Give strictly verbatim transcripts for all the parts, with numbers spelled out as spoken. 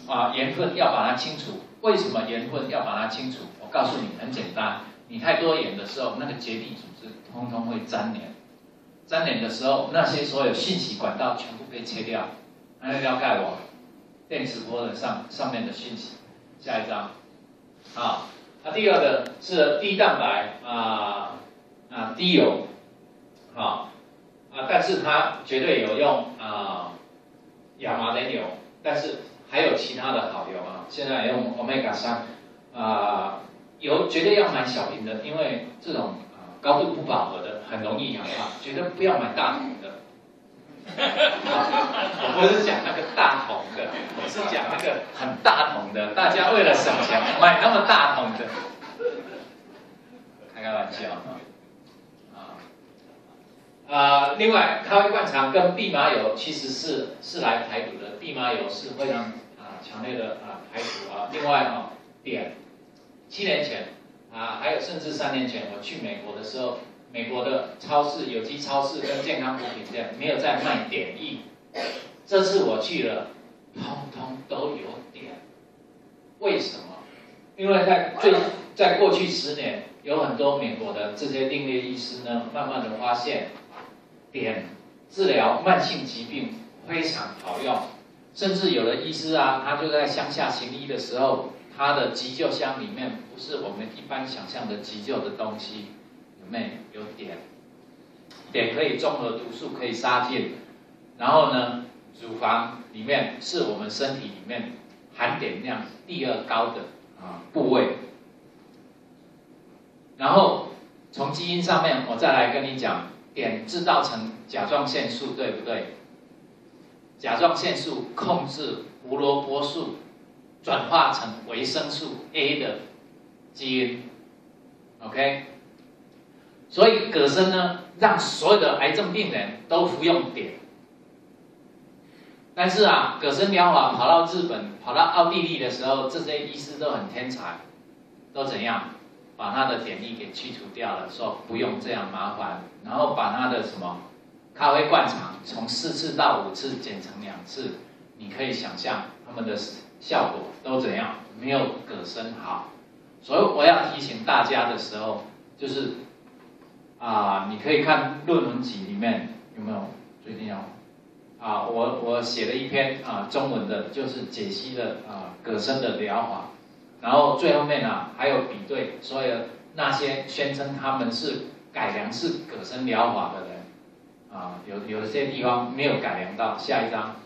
啊盐分要把它清除。为什么盐分要把它清除？我告诉你，很简单，你太多盐的时候，那个结缔组织通通会粘连，粘连的时候，那些所有信息管道全部被切掉，那要盖我电磁波的上上面的信息。下一张，啊，那第二个是低蛋白啊啊低油，啊啊，但是它绝对有用啊亚麻仁油，但是还有其他的好油啊，现在用 Omega 三啊，油绝对要买小瓶的，因为这种啊高度不饱和的很容易氧化，绝对不要买大桶的。我不是讲那个大桶的，我是讲那个很大桶的。大家为了省钱买那么大桶的，开开玩笑啊！啊，另外咖啡灌肠跟蓖麻油其实是是来排毒的，蓖麻油是非常啊强烈的啊排毒啊。另外啊，碘，七年前啊，还有甚至三年前，我去美国的时候。美国的超市、有机超市跟健康食品店没有在卖碘液，这次我去了，通通都有碘。为什么？因为在最在过去十年，有很多美国的这些订阅医师呢，慢慢的发现，碘治疗慢性疾病非常好用，甚至有的医师啊，他就在乡下行医的时候，他的急救箱里面不是我们一般想象的急救的东西。里面有碘，碘可以中和毒素，可以杀菌。然后呢，乳房里面是我们身体里面含碘量第二高的啊部位。然后从基因上面，我再来跟你讲，碘制造成甲状腺素，对不对？甲状腺素控制胡萝卜素转化成维生素 A 的基因 ，OK？所以葛森呢，让所有的癌症病人都服用碘。但是啊，葛森疗法跑到日本、跑到奥地利的时候，这些医师都很天才，都怎样把他的碘液给去除掉了，说不用这样麻烦，然后把他的什么咖啡灌肠从四次到五次减成两次，你可以想象他们的效果都怎样，没有葛森好。所以我要提醒大家的时候，就是。啊，你可以看论文集里面有没有最近要啊，我我写了一篇啊中文的，就是解析了啊葛森的疗法，然后最后面啊还有比对所有那些宣称他们是改良式葛森疗法的人啊，有有些地方没有改良到。下一张，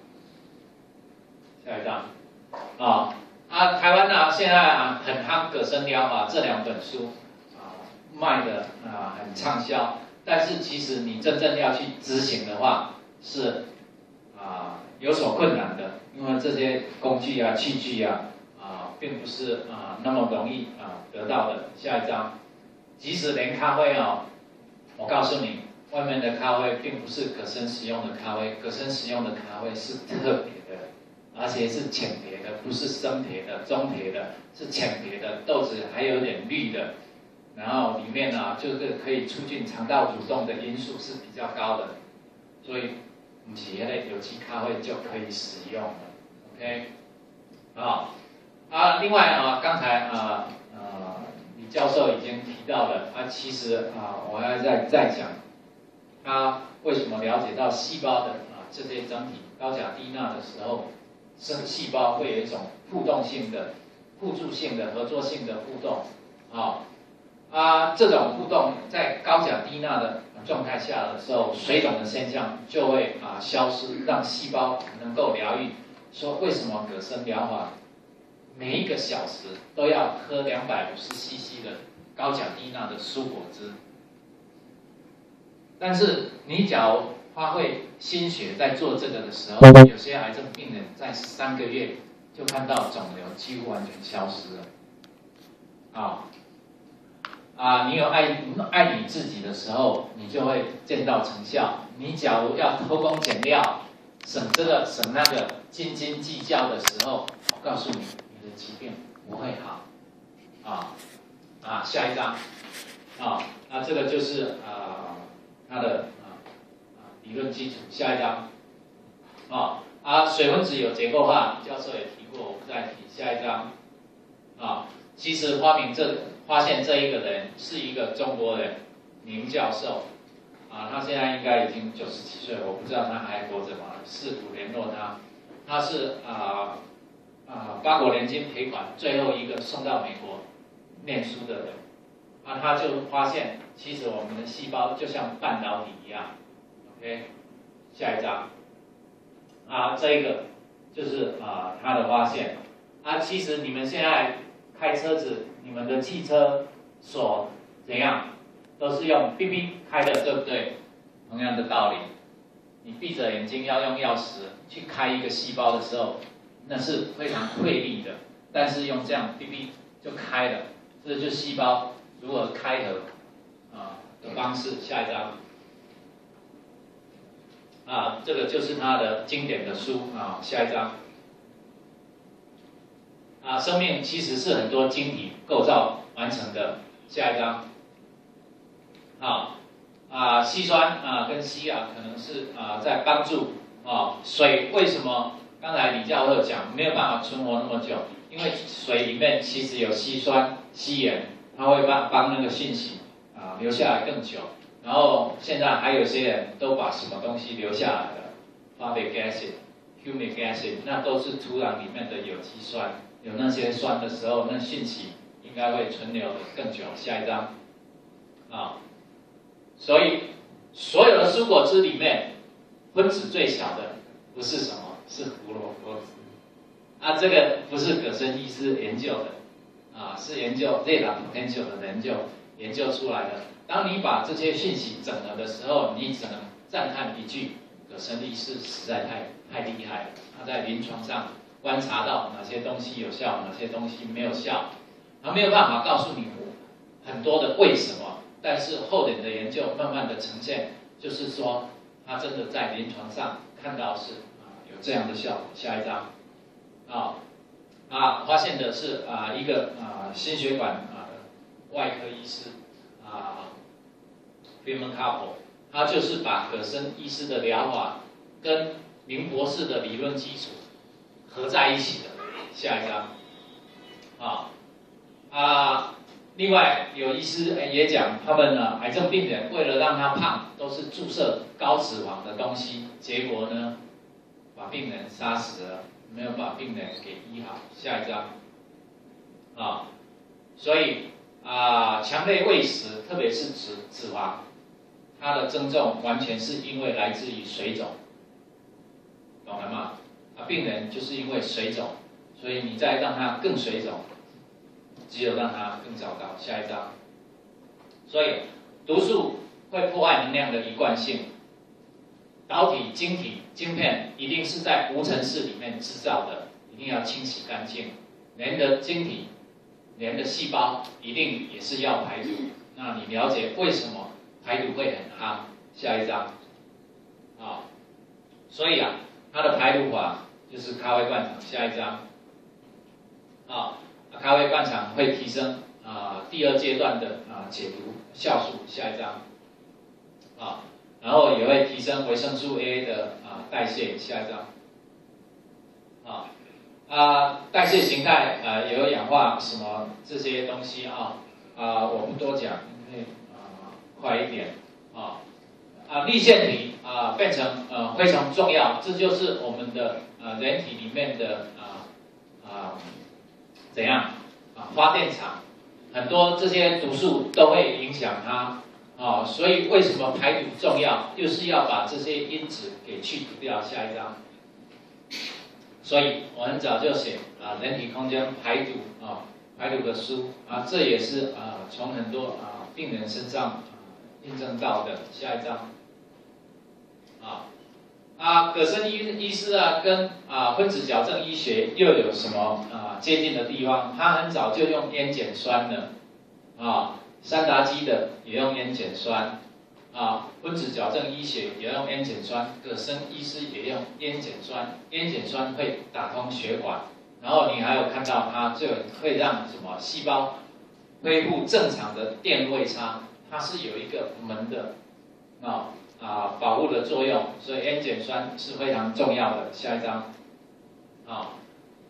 下一张啊啊，台湾啊现在啊很夯葛森疗法这两本书。卖的啊、呃、很畅销，但是其实你真正要去执行的话，是啊、呃、有所困难的，因为这些工具啊、器具啊啊、呃、并不是啊、呃、那么容易啊、呃、得到的。下一张，即使连咖啡哦，我告诉你，外面的咖啡并不是葛森使用的咖啡，葛森使用的咖啡是特别的，而且是浅焙的，不是深焙的、中焙的，是浅焙的，豆子还有点绿的。然后里面呢、啊，就是可以促进肠道蠕动的因素是比较高的，所以不是那有机咖啡就可以使用了 ，OK？ 啊啊，另外啊，刚才啊啊李教授已经提到了，啊，其实啊，我要再再讲，他为什么了解到细胞的啊这些整体高钾低钠的时候，生细胞会有一种互动性的、互助性的、合作性的互动，啊。啊，这种互动在高钾低钠的状态下的时候，水肿的现象就会啊消失，让细胞能够疗愈。说为什么葛森疗法每一个小时都要喝两百五十 C C 的高钾低钠的蔬果汁？但是你假如花费心血在做这个的时候，有些癌症病人在三个月就看到肿瘤几乎完全消失了。啊。啊，你有爱爱你自己的时候，你就会见到成效。你假如要偷工减料，省这个省那个，斤斤计较的时候，我告诉你，你的疾病不会好。啊啊，下一张啊，那这个就是啊它的啊啊理论基础。下一张啊啊，水分子有结构化，教授也提过。 下一张，啊，其实发明这发现这一个人是一个中国人，宁教授，啊，他现在应该已经九十几岁了，我不知道他还活着吗？试图联络他，他是啊啊八国联军赔款最后一个送到美国念书的人，啊，他就发现其实我们的细胞就像半导体一样 ，OK， 下一张，啊，这一个就是啊他的发现。啊，其实你们现在开车子，你们的汽车锁怎样，都是用哔哔开的，对不对？同样的道理，你闭着眼睛要用钥匙去开一个细胞的时候，那是非常费力的，但是用这样哔哔就开了，这就是细胞如何开合啊的方式。下一张，啊，这个就是他的经典的书啊，下一张。啊，生命其实是很多晶体构造完成的。下一张，啊啊，硒酸啊跟硒啊，可能是啊在帮助啊水为什么刚才李教授讲没有办法存活那么久？因为水里面其实有硒酸、硒盐，它会帮帮那个讯息啊留下来更久。然后现在还有些人都把什么东西留下来了 ，formic acid、humic acid， 那都是土壤里面的有机酸。有那些酸的时候，那讯息应该会存留的更久。下一张，啊，所以所有的蔬果汁里面，分子最小的不是什么，是胡萝卜汁。啊，这个不是葛森医师研究的，啊，是研究 zeta potential 的研究研究出来的。当你把这些讯息整合的时候，你只能赞叹一句：葛森医师实在太太厉害了。他在临床上观察到哪些东西有效，哪些东西没有效，他没有办法告诉你很多的为什么，但是后人的研究慢慢的呈现，就是说他真的在临床上看到是啊有这样的效果。下一张，啊啊发现的是啊一个啊心血管啊外科医师啊 Freeman Couple， 他就是把葛森医师的疗法跟林博士的理论基础合在一起的。下一张，啊啊，另外有医师也讲，他们呢癌症病人为了让他胖，都是注射高脂肪的东西，结果呢把病人杀死了，没有把病人给医好。下一张，啊，所以啊强烈喂食，特别是脂脂肪，它的增重完全是因为来自于水肿，懂了吗？啊，病人就是因为水肿，所以你再让他更水肿，只有让他更糟糕。下一张，所以毒素会破坏能量的一贯性，导体、晶体、晶片一定是在无尘室里面制造的，一定要清洗干净。人的晶体、人的细胞一定也是要排毒。那你了解为什么排毒会很夯？下一张，啊，所以啊，它的排毒法就是咖啡灌肠。下一张，啊，咖啡灌肠会提升啊第二阶段的啊解毒酵素。下一张，啊，然后也会提升维生素 A 的啊代谢。下一张，啊啊代谢形态啊有氧化什么这些东西啊啊我不多讲，因为啊快一点啊啊粒线体啊变成呃非常重要，这就是我们的呃人体里面的啊啊怎样啊发电厂，很多这些毒素都会影响它。啊，所以为什么排毒重要？就是要把这些因子给去除掉。下一张，所以我很早就写啊人体空间排毒啊排毒的书啊，这也是啊从很多啊病人身上啊印证到的。下一张，啊啊葛森医医师啊跟啊分子矫正医学又有什么啊接近的地方？他很早就用烟碱酸的啊。三达基的也用烟碱酸，啊，分子矫正医学也用烟碱酸，葛森医师也用烟碱酸，烟碱酸会打通血管，然后你还有看到它就会让什么细胞恢复正常的电位差，它是有一个门的啊啊保护的作用，所以烟碱酸是非常重要的。下一张，啊，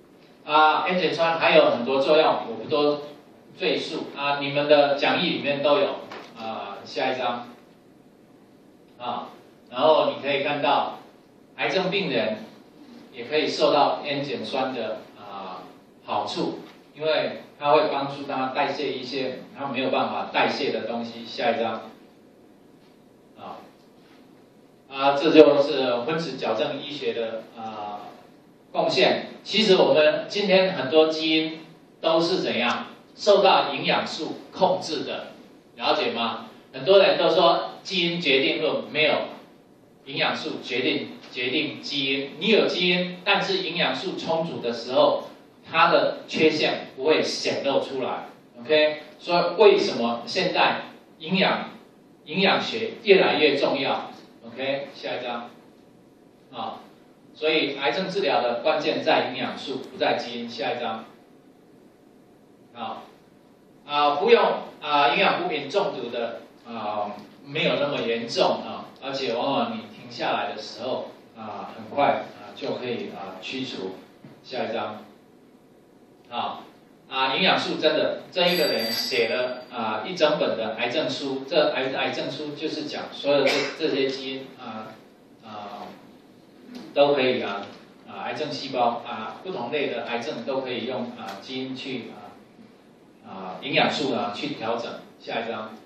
啊，烟碱酸还有很多作用，我不多赘述啊，你们的讲义里面都有啊。下一章啊，然后你可以看到，癌症病人也可以受到烟碱酸的啊好处，因为它会帮助他代谢一些他没有办法代谢的东西。下一章啊啊，这就是分子矫正医学的啊贡献。其实我们今天很多基因都是怎样受到营养素控制的，了解吗？很多人都说基因决定论，没有营养素决定决定基因。你有基因，但是营养素充足的时候，它的缺陷不会显露出来。OK， 所以为什么现在营养营养学越来越重要 ？OK， 下一章啊，所以癌症治疗的关键在营养素，不在基因。下一章啊啊，服用啊营养补品中毒的。啊，没有那么严重啊，而且往往你停下来的时候啊，很快啊就可以啊驱除。下一章，啊啊，营养素真的，这一个人写了啊一整本的癌症书，这癌癌症书就是讲所有这这些基因啊啊都可以啊啊癌症细胞啊不同类的癌症都可以用啊基因去啊啊营养素啊去调整。下一章。